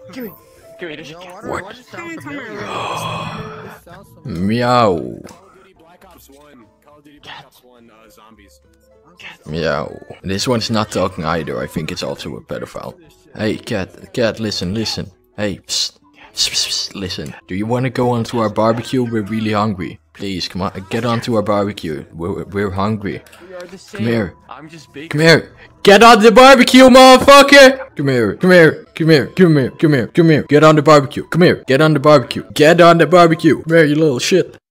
Come here. Come here. There's a cat. What? What sounds familiar? This sounds familiar. Meow. Cat. Meow. This one's not talking either. I think it's also a pedophile. Hey, cat, listen. Hey, psst. Psst, psst, psst, listen. Do you want to go onto our barbecue? We're really hungry. Please, come on, get onto our barbecue. We're hungry. We are the same. Come here. I'm just big. Come here. Get on the barbecue, motherfucker! Come here. Get on the barbecue. Come here. Get on the barbecue. Come here, you little shit.